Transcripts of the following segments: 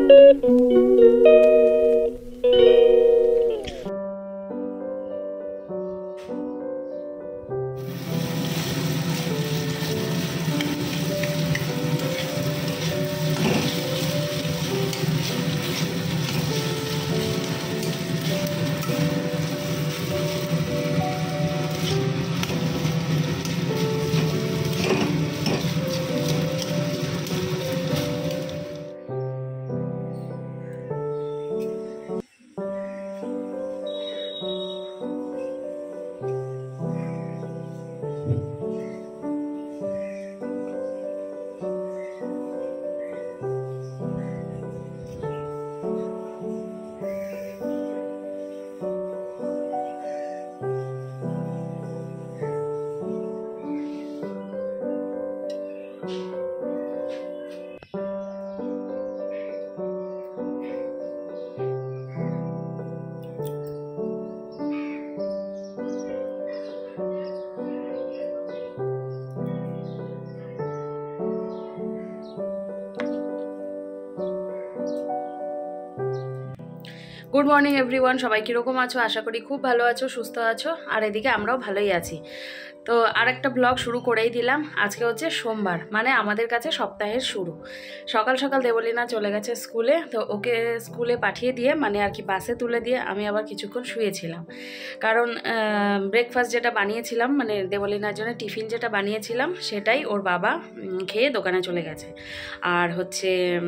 Good morning everyone, সবাই কীরকম আছো? আশা করি খুব ভালো আছো, সুস্থ আছো। আর এদিকে আমরাও ভালোই আছি। তো আরেকটা ব্লগ শুরু করেই দিলাম। আজকে হচ্ছে সোমবার, মানে আমাদের কাছে সপ্তাহের শুরু। সকাল সকাল দেবলীনা চলে গেছে স্কুলে, তো ওকে স্কুলে পাঠিয়ে দিয়ে, মানে আর কি বাসে তুলে দিয়ে আমি আবার কিছুক্ষণ শুয়েছিলাম। কারণ ব্রেকফাস্ট যেটা বানিয়েছিলাম, মানে দেবলীনার জন্য টিফিন যেটা বানিয়েছিলাম, সেটাই ওর বাবা খেয়ে দোকানে চলে গেছে। আর হচ্ছে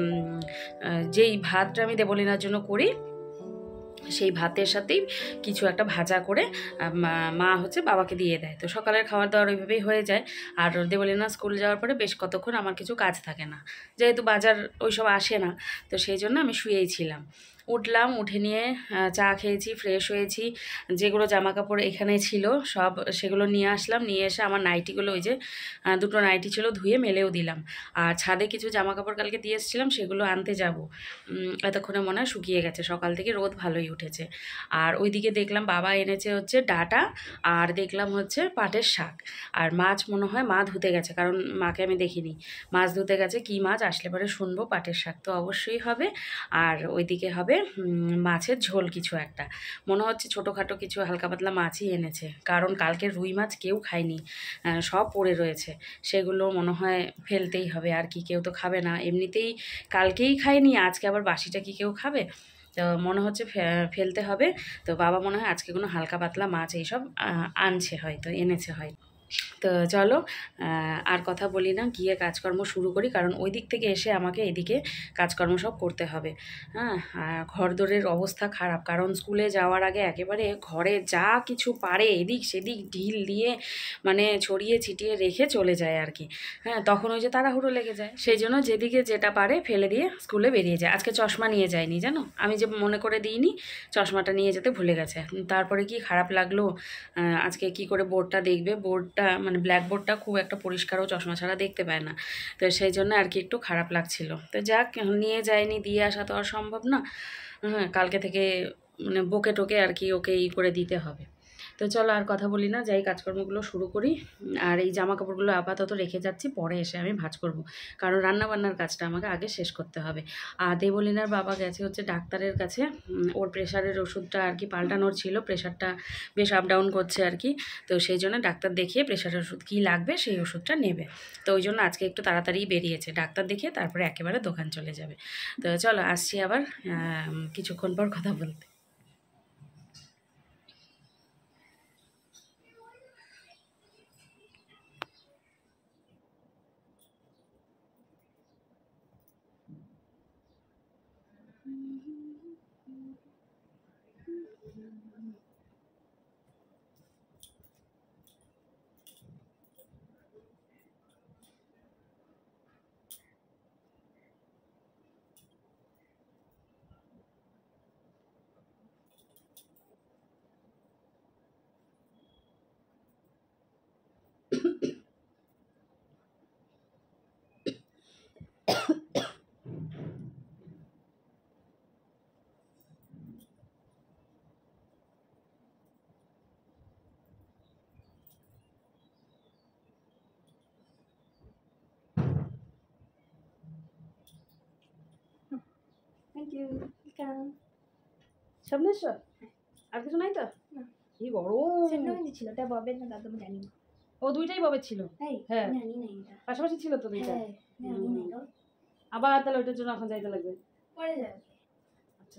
যেই ভাতটা আমি দেবলীনার জন্য করি, সেই ভাতের সাথেই কিছু একটা ভাজা করে মা হচ্ছে বাবাকে দিয়ে দেয়। তো সকালের খাবার দাবার ওইভাবেই হয়ে যায়। আর দেবলীনা স্কুল যাওয়ার পরে বেশ কতক্ষণ আমার কিছু কাজ থাকে না, যেহেতু বাজার ওইসব আসে না। তো সেই জন্য আমি শুয়েই ছিলাম। উঠলাম, উঠে নিয়ে চা খেয়েছি, ফ্রেশ হয়েছি, যেগুলো জামা কাপড় এখানে ছিল সব সেগুলো নিয়ে আসলাম। নিয়ে এসে আমার নাইটিগুলো, ওই যে দুটো নাইটি ছিল, ধুয়ে মেলেও দিলাম। আর ছাদে কিছু জামা কাপড় কালকে দিয়ে এসেছিলাম, সেগুলো আনতে যাব। এতক্ষণে মনে হয় শুকিয়ে গেছে, সকাল থেকে রোদ ভালোই উঠেছে। আর ওইদিকে দেখলাম বাবা এনেছে হচ্ছে ডাঁটা, আর দেখলাম হচ্ছে পাটের শাক। আর মাছ মনে হয় মা ধুতে গেছে, কারণ মাকে আমি দেখিনি। মাছ ধুতে গেছে, কী মাছ আসলে পরে শুনবো। পাটের শাক তো অবশ্যই হবে। আর ওইদিকে হবে মাছের ঝোল কিছু একটা, মনে হচ্ছে ছোটোখাটো কিছু হালকা পাতলা মাছই এনেছে, কারণ কালকে রুই মাছ কেউ খায়নি, সব পড়ে রয়েছে। সেগুলো মনে হয় ফেলতেই হবে, আর কি কেউ তো খাবে না। এমনিতেই কালকেই খায়নি, আজকে আবার বাসিটা কি কেউ খাবে? তো মনে হচ্ছে ফেলতে হবে। তো বাবা মনে হয় আজকে কোনো হালকা পাতলা মাছ এইসব আনছে, হয়তো এনেছে হয়। তো চলো আর কথা বলি না, গিয়ে কাজকর্ম শুরু করি, কারণ ওই দিক থেকে এসে আমাকে এদিকে কাজকর্ম সব করতে হবে। হ্যাঁ, ঘরদোরের অবস্থা খারাপ, কারণ স্কুলে যাওয়ার আগে একেবারে ঘরে যা কিছু পারে এদিক সেদিক ঢিল দিয়ে মানে ছড়িয়ে ছিটিয়ে রেখে চলে যায় আর কি। হ্যাঁ, তখন ওই যে তাড়াহুড়ো লেগে যায়, সেই জন্য যেদিকে যেটা পারে ফেলে দিয়ে স্কুলে বেরিয়ে যায়। আজকে চশমা নিয়ে যায়নি, জানো, আমি যে মনে করে দিইনি, চশমাটা নিয়ে যেতে ভুলে গেছে। তারপরে কি খারাপ লাগলো, আজকে কি করে বোর্ডটা দেখবে। বোর্ডটা মানে ব্ল্যাকবোর্ডটা খুব একটা পরিষ্কারও চশমা ছাড়া দেখতে পায় না। তো সেই জন্য আর কি একটু খারাপ লাগছিল। তো যাক, নিয়ে যায়নি, দিয়ে আসা তো আর সম্ভব না। হ্যাঁ, কালকে থেকে মানে বকে টোকে আর কি ওকে করে দিতে হবে। তো চলো আর কথা বলি না, যাই কাজকর্মগুলো শুরু করি। আর এই জামা কাপড়গুলো আপাতত রেখে যাচ্ছি, পরে এসে আমি ভাঁজ করব, কারণ রান্নাবান্নার কাজটা আমাকে আগে শেষ করতে হবে। আর দেবলীনার বাবা গেছে হচ্ছে ডাক্তারের কাছে, ওর প্রেশারের ওষুধটা আর কি পাল্টানোর ছিল, প্রেশারটা বেশ আপ ডাউন করছে আর কি। তো সেই জন্য ডাক্তার দেখিয়ে প্রেশারের ওষুধ কী লাগবে সেই ওষুধটা নেবে। তো ওই জন্য আজকে একটু তাড়াতাড়ি বেরিয়েছে, ডাক্তার দেখিয়ে তারপরে একেবারে দোকান চলে যাবে। তো চলো আসছি আবার কিছুক্ষণ পর কথা বলতে। Thank you. সব নিয়েছো? আর কিছু নাই তো? কি গরম। সেন্ডমেন্ট ছিল, এটা ববের না দাদা জানি না। ও দুইটাই ববের ছিল? হ্যাঁ জানি না এটা পাশাপাশি ছিল তো দুইটা? হ্যাঁ জানি না তো। আবার তাহলে ওইটার জন্য এখন যাইতে লাগবে। পরে যাবে। আচ্ছা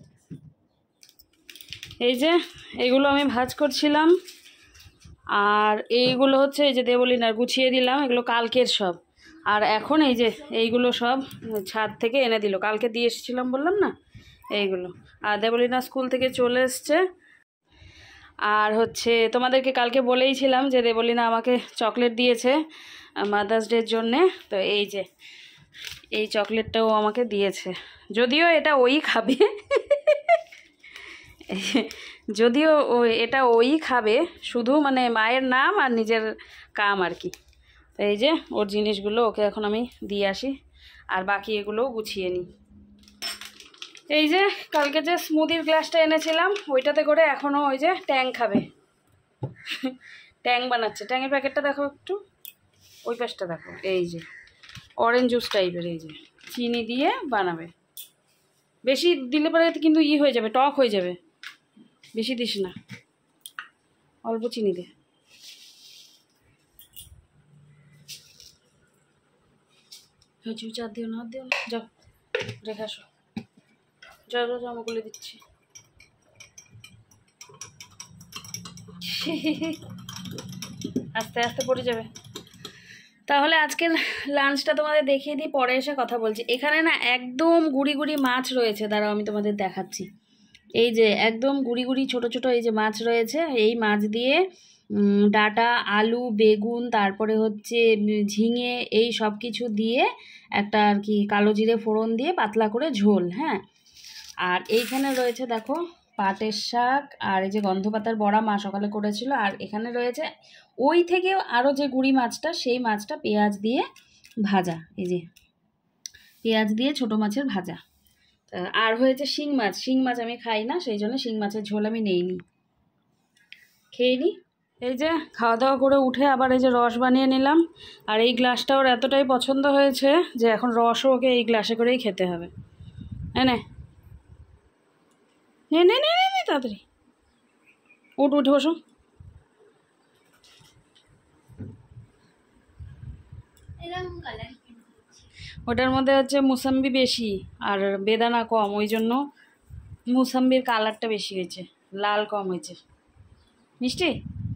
এই যে এইগুলো আমি ভাজ করছিলাম, আর এইগুলো হচ্ছে এই যে দেবলিনার গুছিয়ে দিলাম, এগুলো কালকের সব। আর এখন এই যে এইগুলো সব ছাদ থেকে এনে দিল, কালকে দিয়ে এসেছিলাম বললাম না, এইগুলো। আর দেবলিনা স্কুল থেকে চলে এসছে। আর হচ্ছে তোমাদেরকে কালকে বলেইছিলাম যে দেবলিনা আমাকে চকলেট দিয়েছে মাদার্স ডের জন্যে, তো এই যে এই চকলেটটাও আমাকে দিয়েছে, যদিও এটা ওই খাবে যদিও এটা ওই খাবে, শুধু মানে মায়ের নাম আর নিজের কাম আর কি। তো এই যে ওর জিনিসগুলো ওকে এখন আমি দিয়ে আসি, আর বাকি এগুলোও গুছিয়ে নিই। এই যে কালকে যে স্মুদির গ্লাসটা এনেছিলাম ওইটাতে করে এখনও ওই যে ট্যাং খাবে ট্যাং বানাচ্ছে। ট্যাংয়ের প্যাকেটটা দেখো একটু, ওই পাশটা দেখো, এই যে অরেঞ্জ জুস টাইপের, এই যে চিনি দিয়ে বানাবে। বেশি দিলে পরে কিন্তু হয়ে যাবে, টক হয়ে যাবে, বেশি দিস না, অল্প চিনি দে। চার দিও না, দিও না, যাও রেখে আসো, যাও যাও জামা খুলে দিচ্ছি আস্তে আস্তে পড়ে যাবে। তাহলে আজকের লাঞ্চটা তোমাদের দেখিয়ে দিই, পরে এসে কথা বলছি। এখানে না একদম গুড়ি গুড়ি মাছ রয়েছে, দাঁড়াও আমি তোমাদের দেখাচ্ছি। এই যে একদম গুড়ি গুড়ি ছোটো ছোটো এই যে মাছ রয়েছে, এই মাছ দিয়ে ডাঁটা, আলু, বেগুন, তারপরে হচ্ছে ঝিঙে, এই সব কিছু দিয়ে একটা আর কি কালো জিরে ফোড়ন দিয়ে পাতলা করে ঝোল। হ্যাঁ, আর এইখানে রয়েছে দেখো পাটের শাক, আর এই যে গন্ধপাতার বড়া মা সকালে করেছিল, আর এখানে রয়েছে ওই থেকে আরও যে গুড়ি মাছটা, সেই মাছটা পেঁয়াজ দিয়ে ভাজা, এই যে পেঁয়াজ দিয়ে ছোটো মাছের ভাজা। আর হয়েছে শিং মাছ, শিং মাছ আমি খাই না, সেই জন্য শিং মাছের ঝোল আমি নেইনি, খেয়ে নিই। এই যে খাওয়া দাওয়া করে উঠে আবার এই যে রস বানিয়ে নিলাম, আর এই গ্লাসটা ওর এতটাই পছন্দ হয়েছে যে এখন রসও ওকে এই গ্লাসে করেই খেতে হবে। হ্যাঁ নে নে নে নে নে তাড়াতাড়ি উঠে বসো। ওটার মধ্যে হচ্ছে মুসাম্বি বেশি আর বেদানা কম, ওই জন্য মুসাম্বির কালারটা বেশি হয়েছে, লাল কম হয়েছে। মিষ্টি।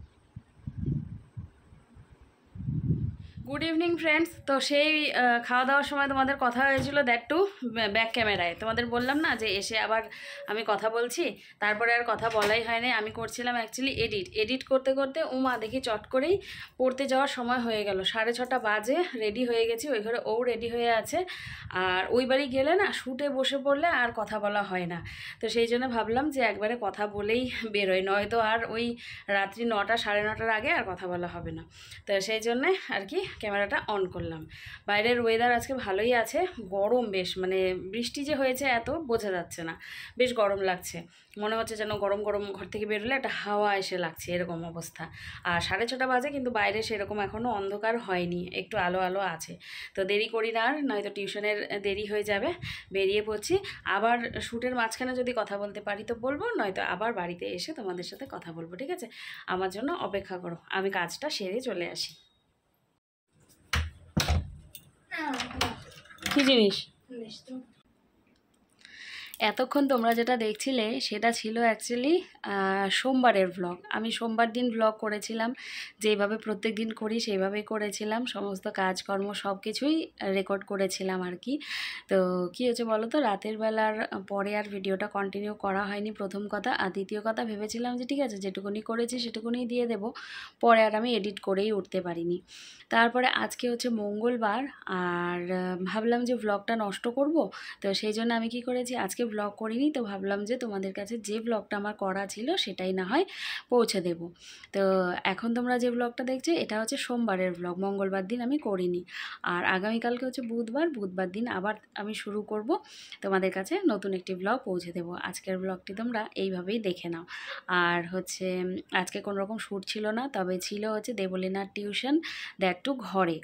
Good evening friends. তো সেই খাওয়া দাওয়ার সময় তোমাদের কথা হয়েছিল দ্যাট টু ব্যাক ক্যামেরায়, তোমাদের বললাম না যে এসে আবার আমি কথা বলছি, তারপরে আর কথা বলাই হয়নি। আমি করছিলাম অ্যাকচুয়ালি এডিট করতে করতে উমা দেখি চট করেই পড়তে যাওয়ার সময় হয়ে গেল, 6:30 বাজে। রেডি হয়ে গেছি, ওই ঘরে ও রেডি হয়ে আছে, আর ওই বাড়ি গেলে না শুটে বসে পড়লে আর কথা বলা হয় না। তো সেই জন্য ভাবলাম যে একবারে কথা বলেই বেরোয়, নয়তো আর ওই রাত্রি 9টা 9:30টার আগে আর কথা বলা হবে না। তো সেই জন্যে আর কি ক্যামেরাটা অন করলাম। বাইরের ওয়েদার আজকে ভালোই আছে, গরম বেশ, মানে বৃষ্টি যে হয়েছে এত বোঝা যাচ্ছে না, বেশ গরম লাগছে, মনে হচ্ছে যেন গরম গরম ঘর থেকে বেরোলে একটা হাওয়া এসে লাগছে, এরকম অবস্থা। আর 6:30 বাজে, কিন্তু বাইরে সেরকম এখনও অন্ধকার হয়নি, একটু আলো আলো আছে। তো দেরি করি না আর, নয়তো টিউশনের দেরি হয়ে যাবে। বেরিয়ে পড়ছি, আবার শ্যুটের মাঝখানে যদি কথা বলতে পারি তো বলবো, নয়তো আবার বাড়িতে এসে তোমাদের সাথে কথা বলবো, ঠিক আছে? আমার জন্য অপেক্ষা করো, আমি কাজটা সেরে চলে আসি। কি জিনিস? এতক্ষণ তোমরা যেটা দেখছিলে সেটা ছিল অ্যাকচুয়ালি সোমবারের ভ্লগ। আমি সোমবার দিন ভ্লগ করেছিলাম, যেভাবে প্রত্যেক দিন করি সেইভাবেই করেছিলাম, সমস্ত কাজকর্ম সব কিছুই রেকর্ড করেছিলাম আর কি। তো কী হয়েছে বলো তো, রাতের বেলার পরে আর ভিডিওটা কন্টিনিউ করা হয়নি, প্রথম কথা। আর দ্বিতীয় কথা, ভেবেছিলাম যে ঠিক আছে যেটুকুনি করেছি সেটুকুনি দিয়ে দেব, পরে আর আমি এডিট করেই উঠতে পারিনি। তারপরে আজকে হচ্ছে মঙ্গলবার, আর ভাবলাম যে ভ্লগটা নষ্ট করব, তো সেই জন্য আমি কি করেছি, আজকে ব্লগ করিনি, তো ভাবলাম যে তোমাদের কাছে যে ব্লগটা আমার করা ছিল সেটাই না হয় পৌঁছে দেব। তো এখন তোমরা যে ব্লগটা দেখছো এটা হচ্ছে সোমবারের ব্লগ, মঙ্গলবার দিন আমি করিনি। আর আগামীকালকে হচ্ছে বুধবার দিন আবার আমি শুরু করব, তোমাদের কাছে নতুন একটি ব্লগ পৌঁছে দেব। আজকের ব্লগটি তোমরা এইভাবেই দেখে নাও। আর হচ্ছে আজকে কোনো রকম শ্যুট ছিল না, তবে ছিল হচ্ছে দেবলীনার টিউশন, একটু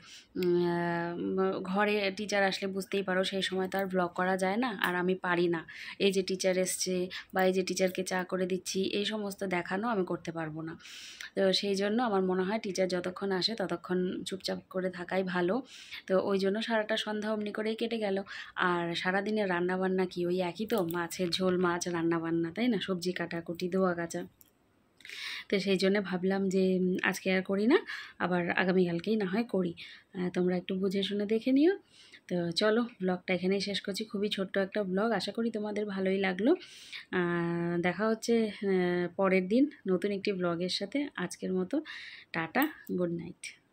ঘরে টিচার আসলে বুঝতেই পারো সেই সময় তো আর ব্লগ করা যায় না, আর আমি পারি না, এই যে টিচার এসছে বা এই যে টিচারকে চা করে দিচ্ছি, এই সমস্ত দেখানো আমি করতে পারবো না। তো সেই জন্য আমার মনে হয় টিচার যতক্ষণ আসে ততক্ষণ চুপচাপ করে থাকাই ভালো। তো ওই জন্য সারাটা সন্ধ্যা অমনি করেই কেটে গেল। আর সারাদিনের রান্নাবান্না কি ওই একই তো, মাছের ঝোল, মাছ রান্নাবান্না, তাই না, সবজি কাটাকুটি, ধোয়া কাচা। তো সেই জন্য ভাবলাম যে আজকে আর করি না, আবার আগামীকালকেই না হয় করি। তোমরা একটু বুঝে শুনে দেখে নিও। তো চলো, ব্লগটা এখানেই শেষ করছি। খুবই ছোট্ট একটা ব্লগ, আশা করি তোমাদের ভালোই লাগলো। দেখা হচ্ছে পরের দিন নতুন একটি ব্লগের সাথে। আজকের মতো টাটা, গুড নাইট।